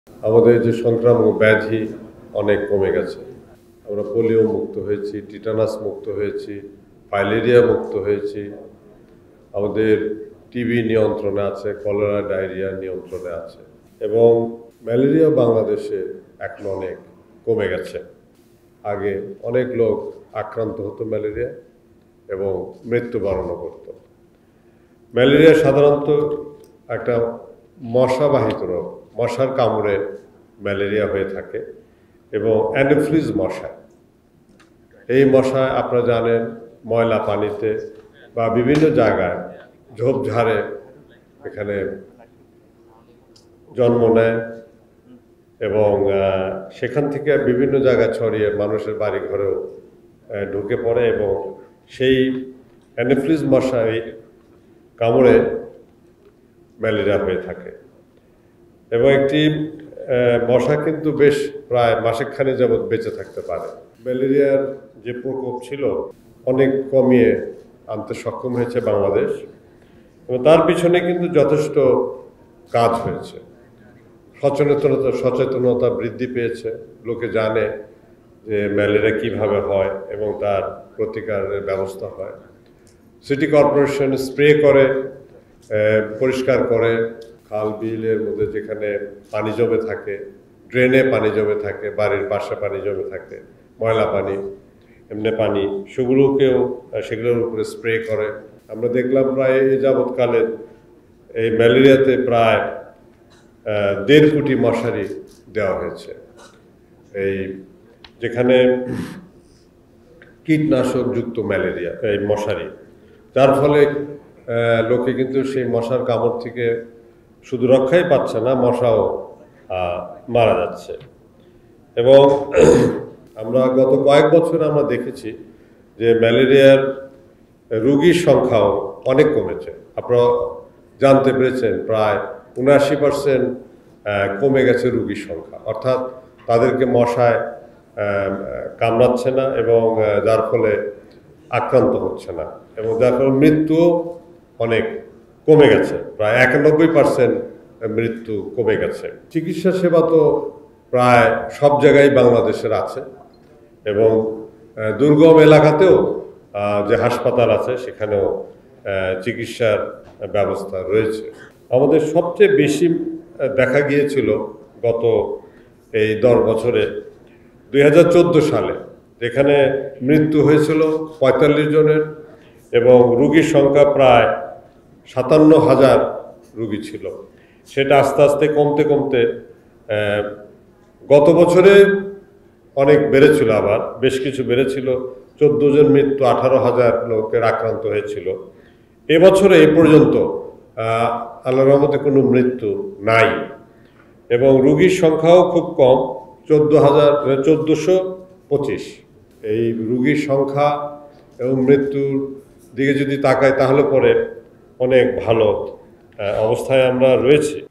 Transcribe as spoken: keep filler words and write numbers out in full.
আমাদের যে সংক্রামক ব্যাধি অনেক কমে গেছে। আমরা পোলিও মুক্ত হয়েছি, টিটানাস মুক্ত হয়েছি, ফাইলেরিয়া মুক্ত হয়েছি। আমাদের টিবি নিয়ন্ত্রণে আছে, কলেরা ডায়রিয়া নিয়ন্ত্রণে আছে এবং ম্যালেরিয়া বাংলাদেশে এখন অনেক কমে গেছে। আগে অনেক লোক আক্রান্ত হতো ম্যালেরিয়া এবং মৃত্যুবরণও করত। ম্যালেরিয়া সাধারণত একটা মশাবাহিত রোগ, মশার কামড়ে ম্যালেরিয়া হয়ে থাকে এবং অ্যানোফিলিস মশা। এই মশা আপনারা জানেন ময়লা পানিতে বা বিভিন্ন জায়গায় ঝোপঝাড়ে এখানে জন্ম নেয় এবং সেখান থেকে বিভিন্ন জায়গায় ছড়িয়ে মানুষের বাড়ি ঘরেও ঢুকে পড়ে এবং সেই অ্যানোফিলিস মশায় কামড়ে ম্যালেরিয়া হয়ে থাকে। এবং একটি মশা কিন্তু বেশ প্রায় মাসেকখানেক যাবৎ বেঁচে থাকতে পারে। ম্যালেরিয়ার যে প্রকোপ ছিল অনেক কমিয়ে আনতে সক্ষম হয়েছে বাংলাদেশ এবং তার পিছনে কিন্তু যথেষ্ট কাজ হয়েছে। সচেতনতা সচেতনতা বৃদ্ধি পেয়েছে, লোকে জানে যে ম্যালেরিয়া কীভাবে হয় এবং তার প্রতিকারের ব্যবস্থা হয়। সিটি কর্পোরেশন স্প্রে করে, পরিষ্কার করে, খাল বিলের মধ্যে যেখানে পানি জমে থাকে, ড্রেনে পানি জমে থাকে, বাড়ির পাশে পানি জমে থাকে, ময়লা পানি, এমনি পানি, সেগুলোকেও সেগুলোর উপরে স্প্রে করে। আমরা দেখলাম প্রায় এই যাবৎকালে এই ম্যালেরিয়াতে প্রায় দেড় কোটি মশারি দেওয়া হয়েছে, এই যেখানে কীটনাশক যুক্ত ম্যালেরিয়া এই মশারি, যার ফলে লোকে কিন্তু সেই মশার কামড় থেকে শুধু রক্ষাই পাচ্ছে না, মশাও মারা যাচ্ছে। এবং আমরা গত কয়েক বছর আমরা দেখেছি যে ম্যালেরিয়ার রোগীর সংখ্যাও অনেক কমেছে। আপনারা জানতে পেরেছেন প্রায় উনআশি পার্সেন্ট কমে গেছে রোগীর সংখ্যা, অর্থাৎ তাদেরকে মশায় কামড়াচ্ছে না এবং যার ফলে আক্রান্ত হচ্ছে না এবং যার ফলে মৃত্যুও অনেক কমে গেছে, প্রায় একানব্বই পার্সেন্ট মৃত্যু কমে গেছে। চিকিৎসা সেবা তো প্রায় সব জায়গায় বাংলাদেশের আছে এবং দুর্গম এলাকাতেও যে হাসপাতাল আছে সেখানেও চিকিৎসার ব্যবস্থা রয়েছে। আমাদের সবচেয়ে বেশি দেখা গিয়েছিল গত এই দশ বছরে দুই হাজার চোদ্দো সালে, যেখানে মৃত্যু হয়েছিল পঁয়তাল্লিশ জনের এবং রোগীর সংখ্যা প্রায় সাতান্ন হাজার রোগী ছিল। সেটা আস্তে আস্তে কমতে কমতে গত বছরে অনেক বেড়েছিল, আবার বেশ কিছু বেড়েছিল, চোদ্দো জন মৃত্যু, আঠারো হাজার লোকের আক্রান্ত হয়েছিল। এবছরে এ পর্যন্ত আল্লাহর রহমতে কোনো মৃত্যু নাই এবং রোগীর সংখ্যাও খুব কম, চোদ্দো হাজার চোদ্দোশো পঁচিশ। এই রোগীর সংখ্যা এবং মৃত্যুর দিকে যদি তাকাই তাহলে পরে অনেক ভালো অবস্থায় আমরা রয়েছি।